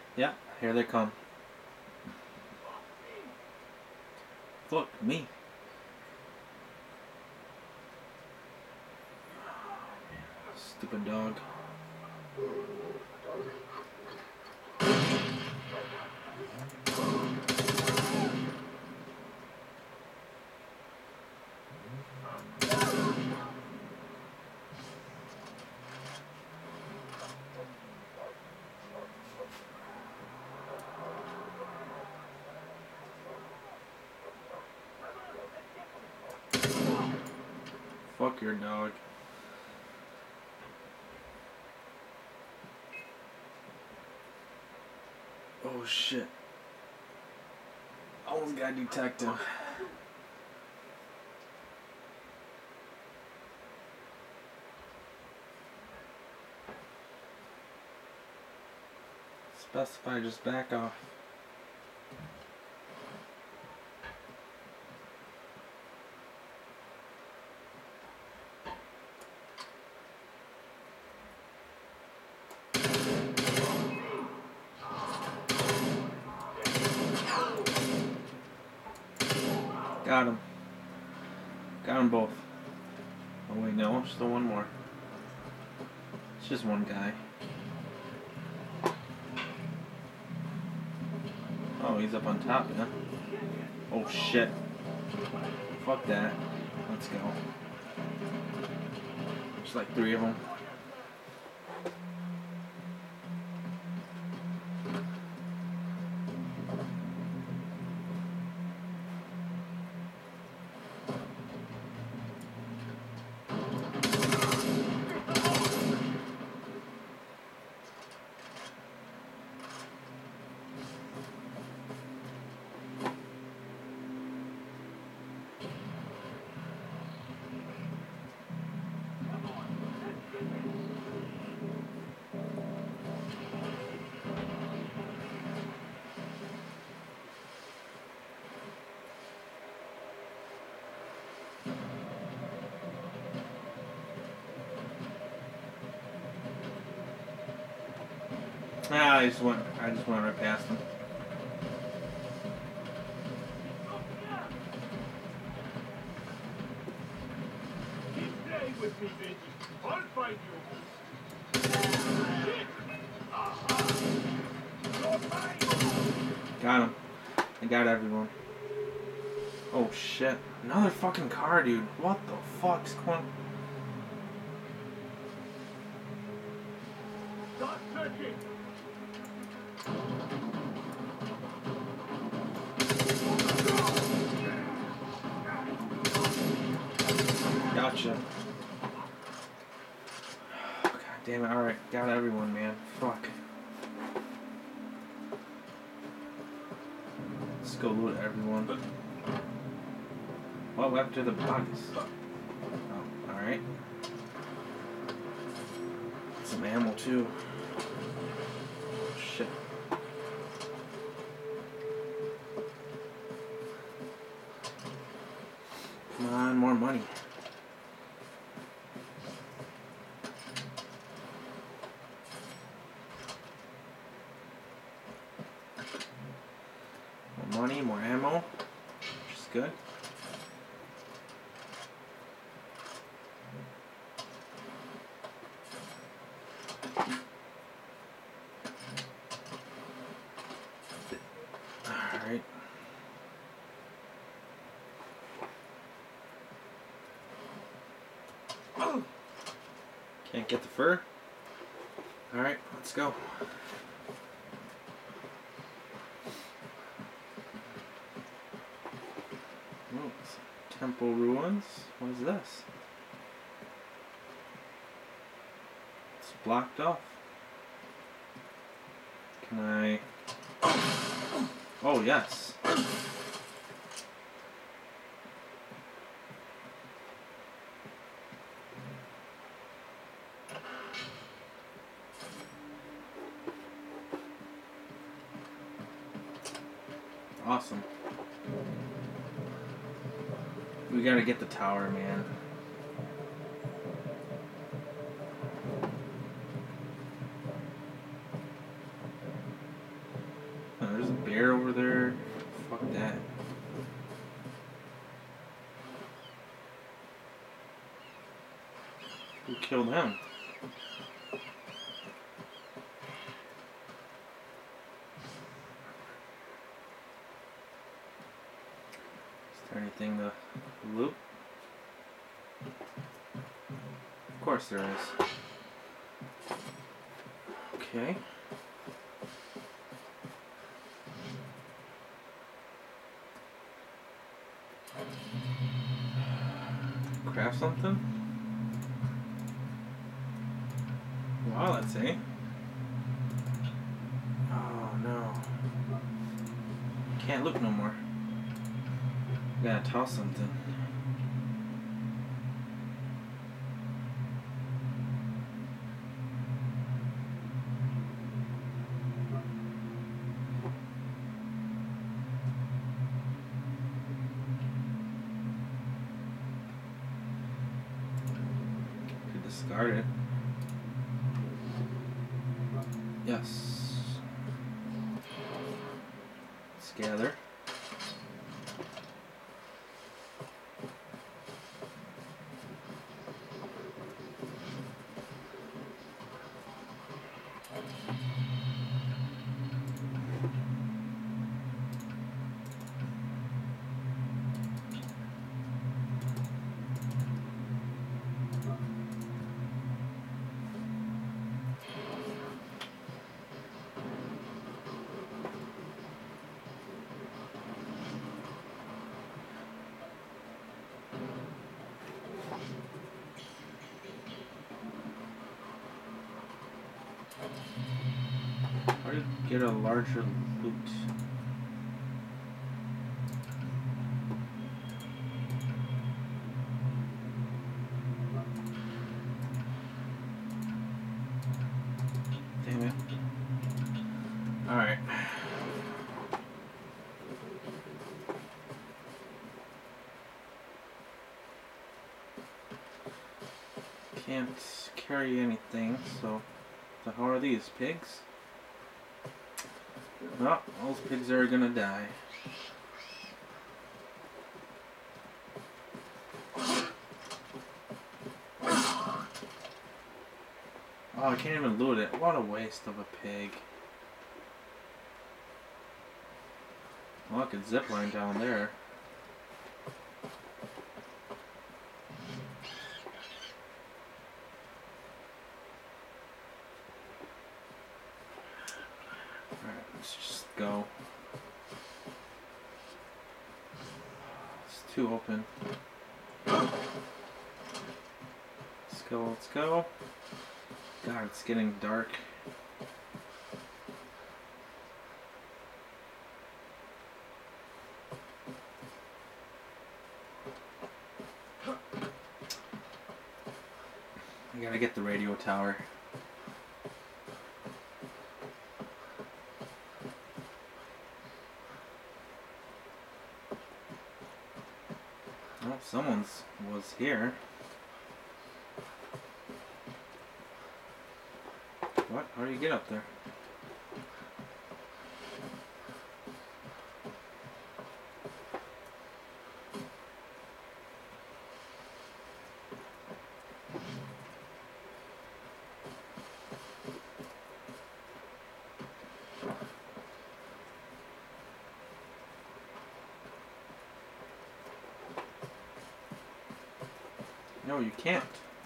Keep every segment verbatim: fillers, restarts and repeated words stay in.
Yeah, here they come. Fuck me. Stupid dog. Fuck your dog. Oh shit. Almost got detective. Specify, just back off. Got him. Got them both. Oh wait, no, still one more. It's just one guy. Oh, he's up on top, yeah. Oh shit. Fuck that. Let's go. There's like three of them. Ah, I just went. I just went right past him. Stay with me, Vinci. I'll find you. Got him. I got everyone. Oh shit. Another fucking car, dude. What the fuck's going on? Start searching. Gotcha. God damn it. Alright. Got everyone, man. Fuck. Let's go loot everyone. What happened to the bodies? Oh, alright. Some ammo too. Shit. Come on, more money. More money, more ammo. Which is good. Alright. Can't get the fur. Alright, let's go. Oh, temple ruins. What is this? It's blocked off. Can I... Oh, yes. Awesome. We gotta get the tower, man. killed him? Is there anything to loot? Of course there is. Okay. Craft something? Wow, let's see. Oh no. Can't look no more. Gotta toss something. Could discard it. Yes. Let's gather. How to get a larger loot? Damn it. Alright. Can't carry anything, so the hell are these? Pigs? Well, those pigs are gonna die. Oh, I can't even loot it. What a waste of a pig. Well, I could zipline down there. Alright, let's just go. It's too open. Let's go, let's go. God, it's getting dark. I gotta get the radio tower. Oh, someone's was here. What? How do you get up there? No, you can't.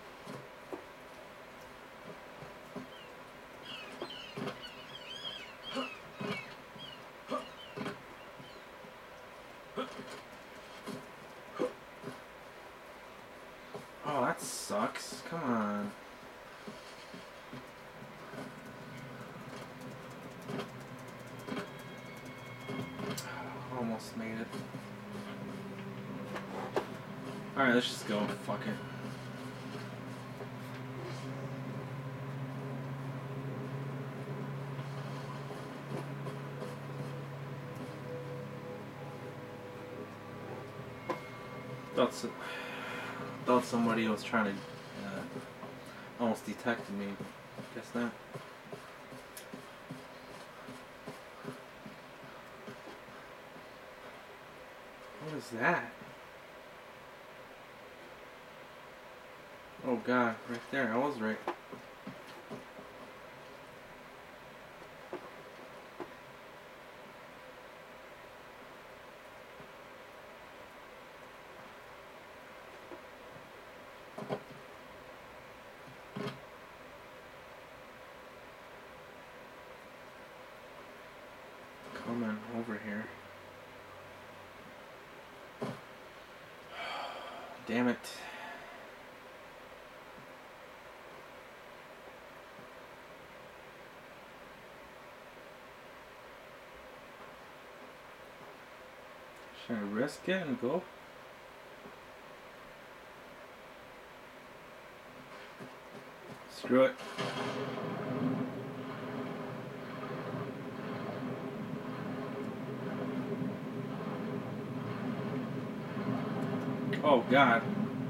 Oh, that sucks. Come on. Almost made it. Alright, let's just go. Fuck it. Thought, so, thought somebody was trying to uh, almost detected me. Guess not. What is that? Oh god, right there. I was right. Come on, over here. Damn it. Should I risk it and go? Screw it. Oh god.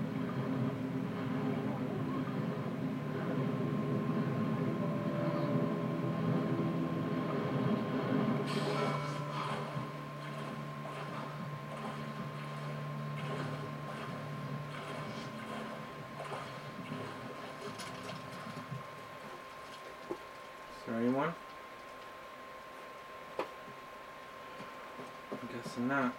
Is there anyone? I'm guessing not.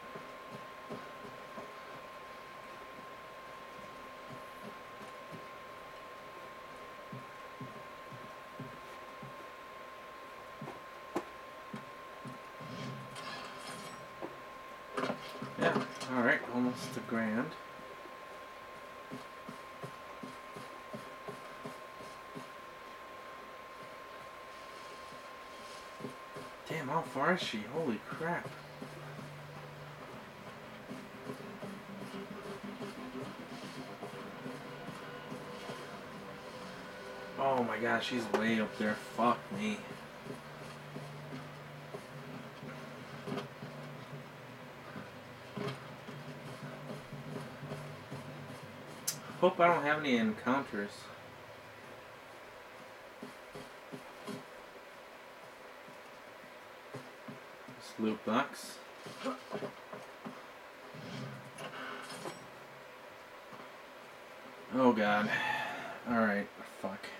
Yeah, alright, almost a grand. Damn, how far is she? Holy crap. Oh my gosh, she's way up there. Fuck me. Hope I don't have any encounters. This loot box. Oh god. Alright, fuck.